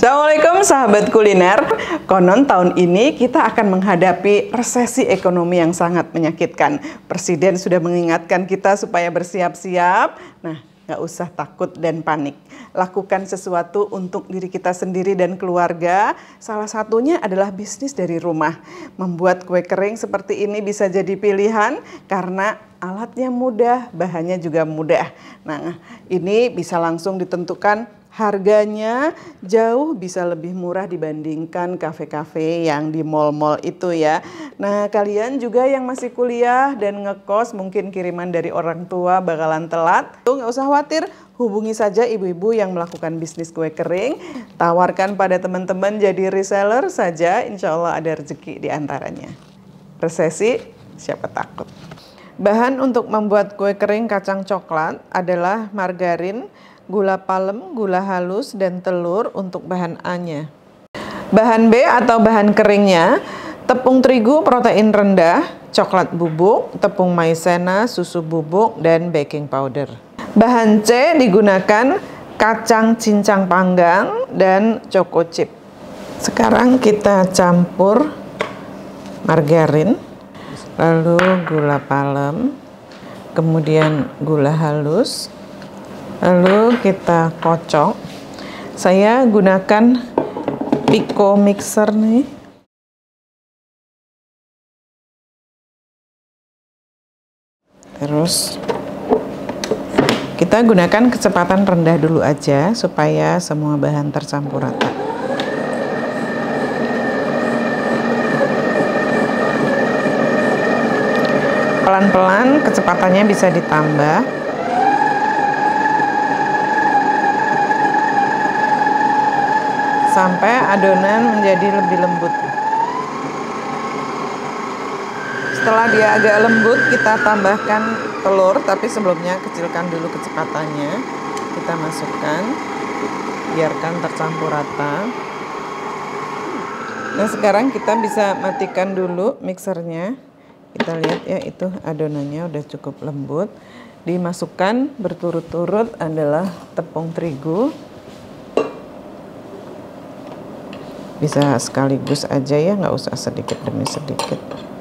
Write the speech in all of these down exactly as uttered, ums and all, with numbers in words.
Assalamualaikum sahabat kuliner. Konon tahun ini kita akan menghadapi resesi ekonomi yang sangat menyakitkan. Presiden sudah mengingatkan kita supaya bersiap-siap. Nah, nggak usah takut dan panik. Lakukan sesuatu untuk diri kita sendiri dan keluarga. Salah satunya adalah bisnis dari rumah. Membuat kue kering seperti ini bisa jadi pilihan karena alatnya mudah, bahannya juga mudah. Nah, ini bisa langsung ditentukan. Harganya jauh bisa lebih murah dibandingkan kafe-kafe yang di mall-mall itu ya. Nah, kalian juga yang masih kuliah dan ngekos mungkin kiriman dari orang tua bakalan telat. Tuh nggak usah khawatir, hubungi saja ibu-ibu yang melakukan bisnis kue kering. Tawarkan pada teman-teman jadi reseller saja, insya Allah ada rezeki di antaranya. Resesi, siapa takut. Bahan untuk membuat kue kering kacang coklat adalah margarin, gula palem, gula halus, dan telur untuk bahan A-nya. Bahan B atau bahan keringnya, tepung terigu protein rendah, coklat bubuk, tepung maizena, susu bubuk, dan baking powder. Bahan C digunakan kacang cincang panggang dan choco chip. Sekarang kita campur margarin, lalu gula palem, kemudian gula halus, lalu kita kocok. Saya gunakan Pico mixer nih. Terus kita gunakan kecepatan rendah dulu aja supaya semua bahan tercampur rata. Pelan-pelan kecepatannya bisa ditambah. Sampai adonan menjadi lebih lembut. Setelah dia agak lembut, kita tambahkan telur, tapi sebelumnya kecilkan dulu kecepatannya. Kita masukkan, biarkan tercampur rata. Nah, sekarang kita bisa matikan dulu mixernya. Kita lihat ya, itu adonannya udah cukup lembut. Dimasukkan berturut-turut adalah tepung terigu. Bisa sekaligus aja ya, nggak usah sedikit demi sedikit.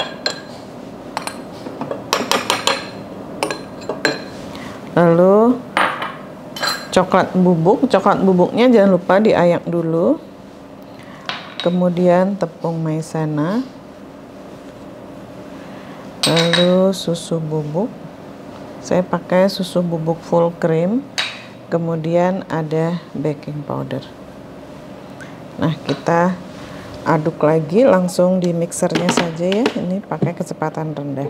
Lalu coklat bubuk, coklat bubuknya jangan lupa diayak dulu. Kemudian tepung maizena, lalu susu bubuk. Saya pakai susu bubuk full cream. Kemudian ada baking powder. Nah, kita aduk lagi langsung di mixernya saja ya. Ini pakai kecepatan rendah.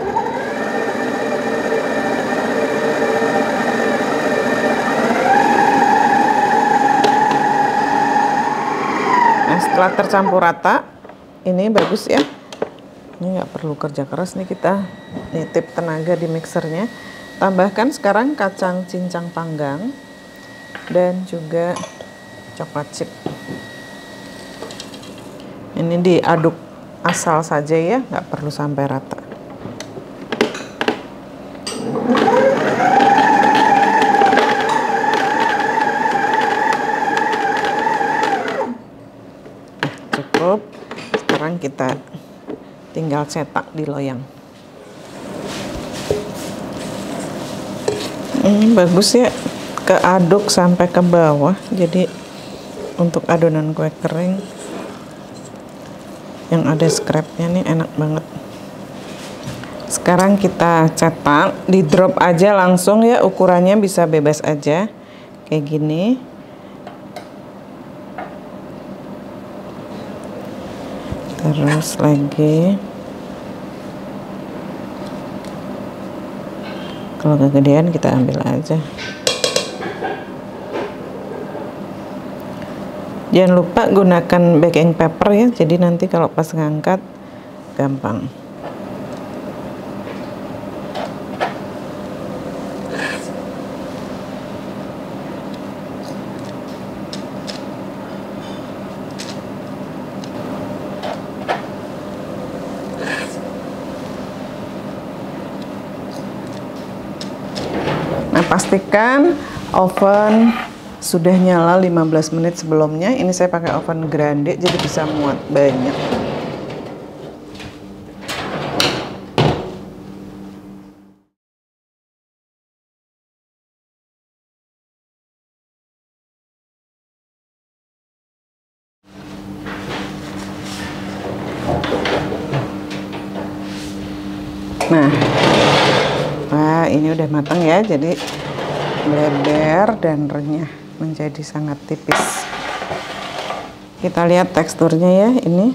Nah, setelah tercampur rata, ini bagus ya. Ini nggak perlu kerja keras nih, kita nitip tenaga di mixernya. Tambahkan sekarang kacang cincang panggang dan juga coklat chip. Ini diaduk asal saja ya, nggak perlu sampai rata. Nah, cukup. Sekarang kita tinggal cetak di loyang. Ini bagus ya, keaduk sampai ke bawah. Jadi untuk adonan kue kering yang ada scrapnya nih enak banget. Sekarang kita cetak, di drop aja langsung ya, ukurannya bisa bebas aja kayak gini. Terus lagi, kalau kegedean kita ambil aja. Jangan lupa gunakan baking paper ya, jadi nanti kalau pas ngangkat gampang. Nah, pastikan oven sudah nyala lima belas menit sebelumnya. Ini saya pakai oven grande jadi bisa muat banyak. Nah, wah ini udah matang ya, jadi bleber dan renyah, menjadi sangat tipis. Kita lihat teksturnya ya, ini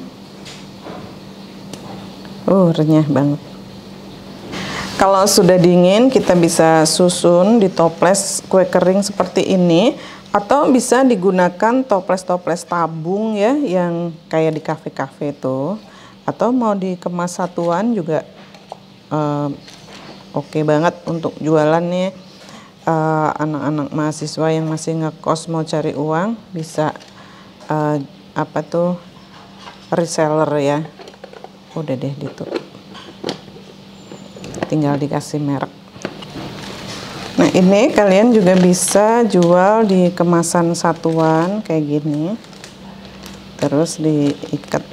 uh renyah banget. Kalau sudah dingin kita bisa susun di toples kue kering seperti ini, atau bisa digunakan toples-toples tabung ya, yang kayak di kafe-kafe tuh, atau mau dikemas satuan juga uh, oke okay banget untuk jualannya. Anak-anak uh, mahasiswa yang masih ngekos mau cari uang bisa uh, apa tuh reseller ya. Udah deh ditutup, tinggal dikasih merek. Nah ini kalian juga bisa jual di kemasan satuan kayak gini, terus diikat.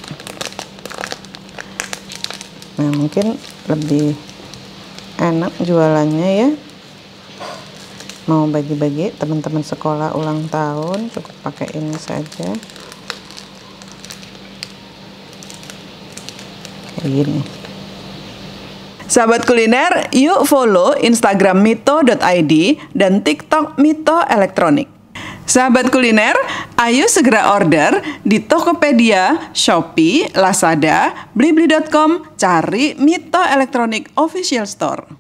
Nah mungkin lebih enak jualannya ya, mau bagi-bagi teman-teman sekolah ulang tahun cukup pakai ini saja kayak gini. Sahabat kuliner, yuk follow Instagram mito dot i d dan TikTok Mito Elektronik. Sahabat kuliner, ayo segera order di Tokopedia, Shopee, Lazada, blibli dot com, cari Mito Elektronik Official Store.